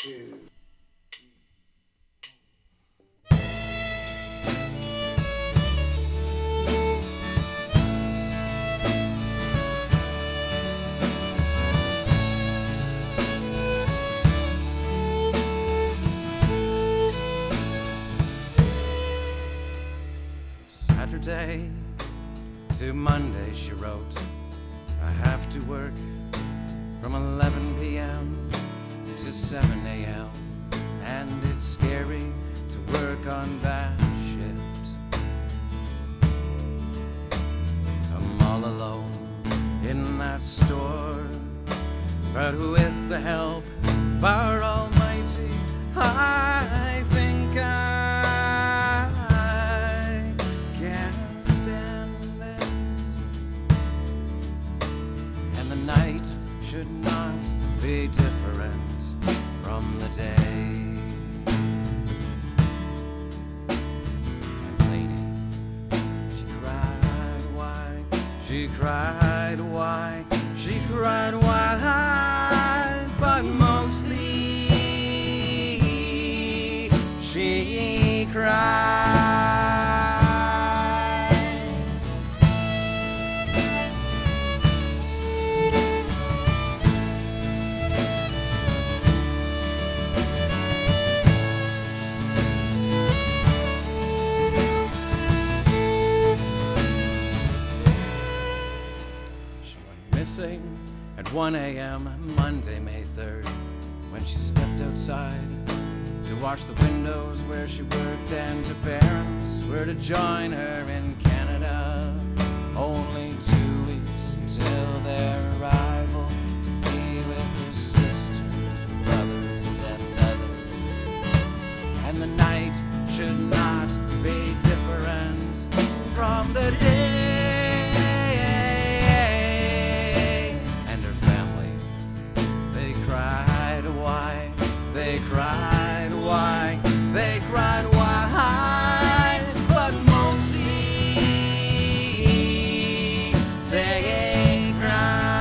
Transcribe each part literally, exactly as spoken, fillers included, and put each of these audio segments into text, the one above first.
two. Saturday to Monday, she wrote, I have to work from eleven p m to seven a m and it's scary to work on that shift. I'm all alone in that store, but with the help of our Almighty, I think I night should not be different from the day. And lady, she cried why, she cried why, she cried why, but mostly she cried. At one a m Monday, May third, when she stepped outside to wash the windows where she worked, and her parents were to join her in Canada. Only two weeks until their arrival to be with her sister, brothers, and others. And the night should not be different from the day. They cried why, they cried why, but mostly they cried.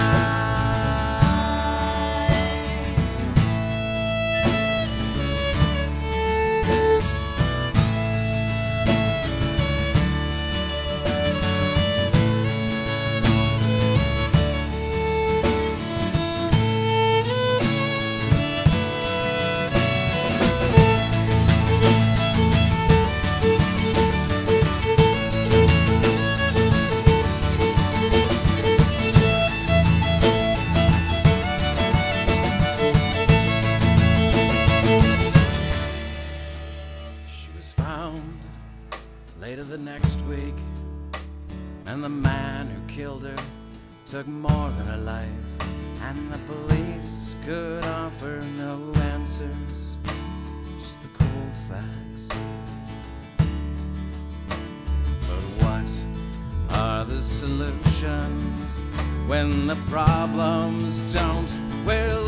Later the next week, and the man who killed her took more than her life, and the police could offer no answers, just the cold facts. But what are the solutions when the problems don't? Well,